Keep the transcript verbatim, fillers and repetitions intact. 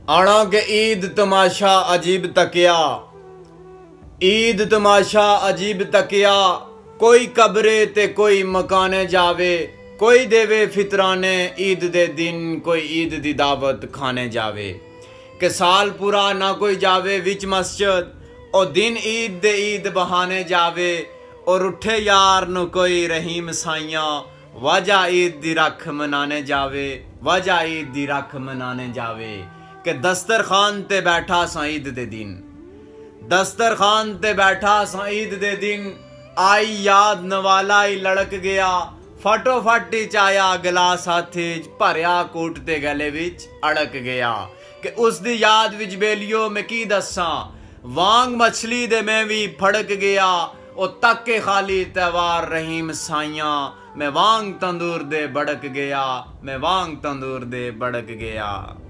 आना के ईद तमाशा अजीब तकिया, ईद तमाशा अजीब तकिया। कोई कब्रे ते कोई मकाने जावे, कोई देवे फितराने ईद दे दिन, कोई ईद दी दावत खाने जावे। के साल पूरा ना कोई जावे विच मस्जिद, और दिन ईद दे ईद बहाने जावे। और उठे यार नु कोई रहीम साइया, वजह ईद दी रख मनाने जावे, वजह ईद दी रख मनाने जावे। के दस्तरखान ते बैठा सा ईद दे दिन, दस्तरखान ते बैठा सा ईद दे दिन। आई याद नवाला ही लड़क गया, फटोफट ही चाया गिलास हाथी भरया कूट ते गले विच अड़क गया। कि उस दी याद विच बेलियो मैं की दसा, वांग मछली दे मैं भी फड़क गया। ओ तक के खाली त्योहार रहीम साइया, मैं वांग तंदूर दे बड़क गया, मैं वांग तंदूर दे बड़क गया।